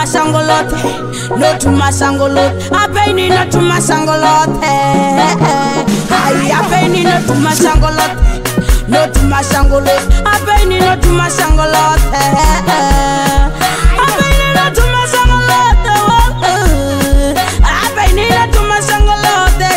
mashangolote, no to mashangolote. I pain not to mashangolote. I pain not to mashangolote, no to mashangolote. I pain not to mashangolote. I pain not to mashangolote. I pain not to mashangolote.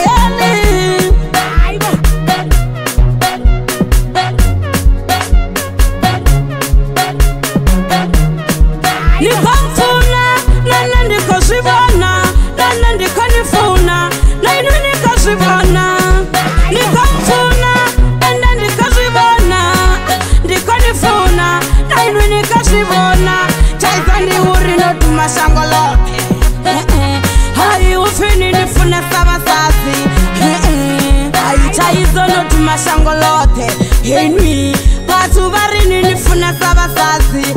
Mashangolote, henui, watu barini nifuna sabasazi.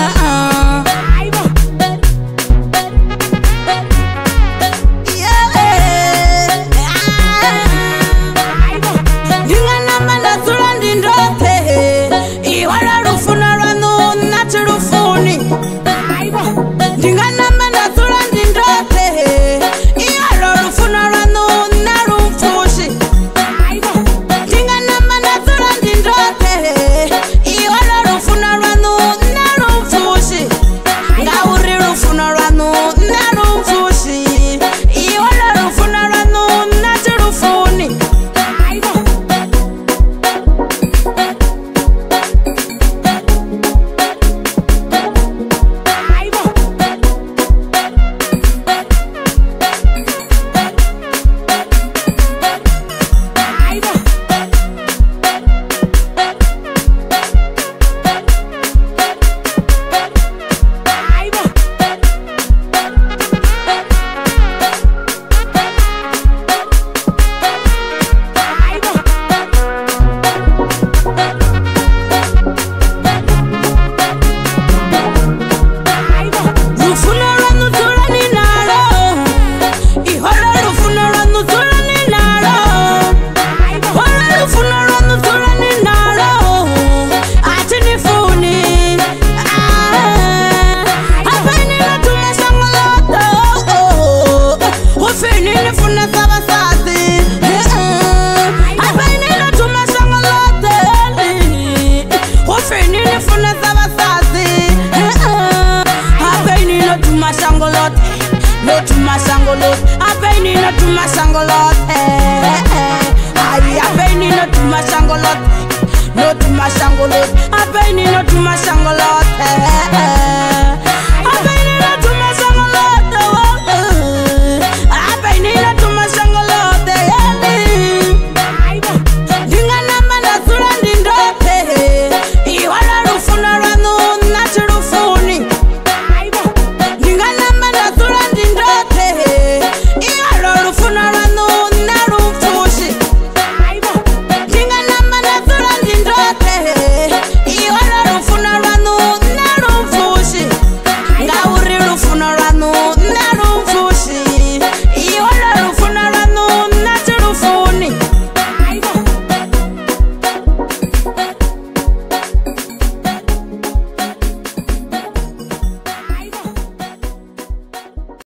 Dingana manda Dzulani ndote, iwala Lufuno lwanu nati lufuni. Dingana manda Dzulani ndote, iwala Lufuno lwanu nalufushi. No to mashangolote, I pain not to mashangolote. I pain not to mashangolote, no to mashangolote, I pain not to mashangolote.